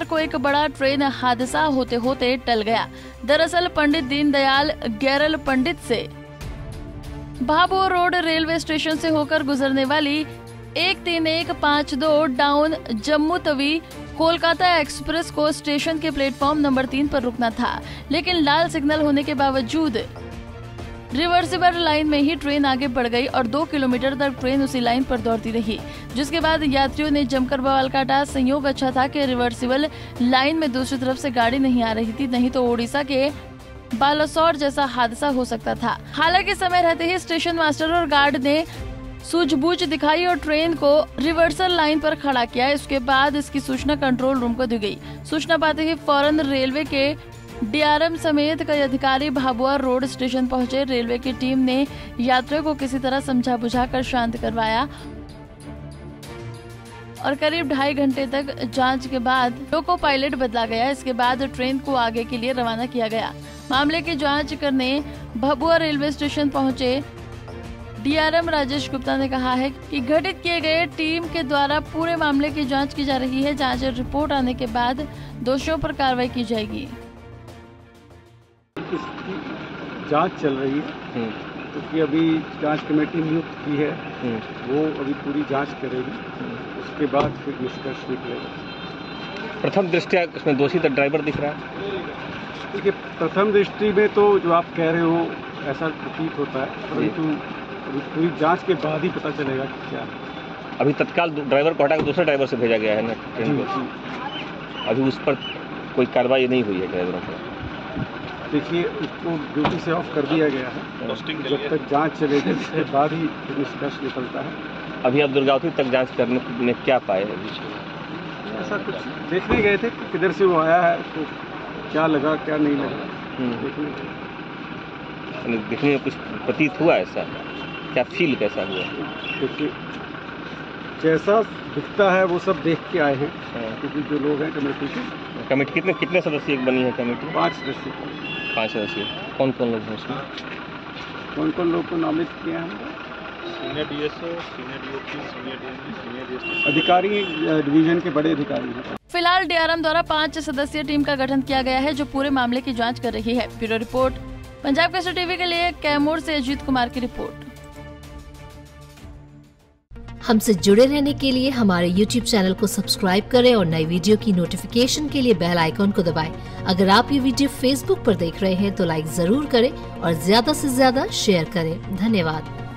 को एक बड़ा ट्रेन हादसा होते होते टल गया। दरअसल पंडित दीनदयाल गैरल पंडित से भाभुआ रोड रेलवे स्टेशन से होकर गुजरने वाली 13152 डाउन जम्मू तवी कोलकाता एक्सप्रेस को स्टेशन के प्लेटफॉर्म नंबर 3 पर रुकना था, लेकिन लाल सिग्नल होने के बावजूद रिवर्सिबल लाइन में ही ट्रेन आगे बढ़ गई और 2 किलोमीटर तक ट्रेन उसी लाइन पर दौड़ती रही, जिसके बाद यात्रियों ने जमकर बवाल काटा। संयोग अच्छा था कि रिवर्सिबल लाइन में दूसरी तरफ से गाड़ी नहीं आ रही थी, नहीं तो ओडिशा के बालासोर जैसा हादसा हो सकता था। हालांकि समय रहते ही स्टेशन मास्टर और गार्ड ने सूझबूझ दिखाई और ट्रेन को रिवर्सल लाइन पर खड़ा किया। इसके बाद इसकी सूचना कंट्रोल रूम को दी गई। सूचना पाते ही फौरन रेलवे के डीआरएम समेत कई अधिकारी भाभुआ रोड स्टेशन पहुंचे। रेलवे की टीम ने यात्रियों को किसी तरह समझा बुझाकर शांत करवाया और करीब 2.5 घंटे तक जांच के बाद लोको पायलट बदला गया। इसके बाद ट्रेन को आगे के लिए रवाना किया गया। मामले की जांच करने भाभुआ रेलवे स्टेशन पहुंचे डीआरएम राजेश गुप्ता ने कहा है कि गठित किए गए टीम के द्वारा पूरे मामले की जांच की जा रही है। जांच रिपोर्ट आने के बाद दोषियों पर कार्रवाई की जाएगी। इसकी जांच चल रही है, क्योंकि अभी जांच कमेटी नियुक्त की है, वो अभी पूरी जांच करेगी, उसके बाद फिर निष्कर्ष निकलेगा। प्रथम दृष्टया इसमें दोषी तो ड्राइवर दिख रहा है। देखिए, प्रथम दृष्टि में तो जो आप कह रहे हो ऐसा प्रतीत होता है, परंतु अभी पूरी जांच के बाद ही पता चलेगा कि क्या है। अभी तत्काल ड्राइवर को हटाकर दूसरे ड्राइवर से भेजा गया है ना ट्रेन को। अभी उस पर कोई कार्रवाई नहीं हुई है ड्राइवरों पर। देखिए, उसको ड्यूटी से ऑफ कर दिया गया है। जब तक जांच चलेगी उसके बाद ही निष्कर्ष निकलता है। अभी आप दुर्गावती तक जांच करने में क्या पाए? ऐसा कुछ देखने गए थे, किधर से वो आया है, उसको क्या लगा क्या नहीं लगा देखने में कुछ प्रतीत हुआ ऐसा? क्या फील कैसा हुआ? देखिए, जैसा दिखता है वो सब देख के आए हैं, क्योंकि जो लोग हैं कमेटी कितने सदस्य बनी है कमेटी? 5 सदस्य। 5 सदस्य। कौन कौन लोग हैं उसमें? कौन लोग को नामित किए हैं? Senior DSO, senior DOP, senior DMD, senior DSP अधिकारी, डिवीजन के बड़े अधिकारी हैं। फिलहाल डीआरएम द्वारा 5 सदस्यीय टीम का गठन किया गया है, जो पूरे मामले की जांच कर रही है। Bureau report, Punjab Kesari TV के लिए कैमूर से अजीत कुमार की रिपोर्ट। हमसे जुड़े रहने के लिए हमारे YouTube चैनल को सब्सक्राइब करें और नई वीडियो की नोटिफिकेशन के लिए बेल आइकॉन को दबाएं। अगर आप ये वीडियो Facebook पर देख रहे हैं तो लाइक जरूर करें और ज्यादा से ज्यादा शेयर करें। धन्यवाद।